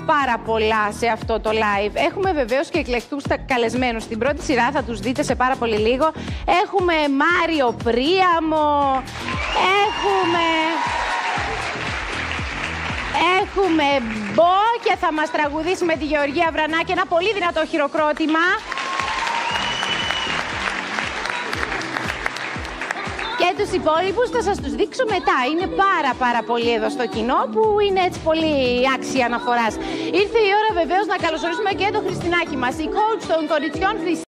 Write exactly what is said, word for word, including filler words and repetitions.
πάρα πολλά σε αυτό το live. Έχουμε βεβαίως και εκλεκτούς καλεσμένους. Στην πρώτη σειρά θα τους δείτε σε πάρα πολύ λίγο. Έχουμε Μάριο Πρίαμο. Έχουμε... Έχουμε Μπο και θα μας τραγουδήσει με τη Γεωργία Βρανάκη ένα πολύ δυνατό χειροκρότημα. Και τους υπόλοιπους θα σας τους δείξω μετά. Είναι πάρα πάρα πολύ εδώ στο κοινό που είναι έτσι πολύ άξια αναφοράς. Ήρθε η ώρα βεβαίως να καλωσορίσουμε και το Χριστινάκι μας, η coach των κοριτσιών Χριστίνα.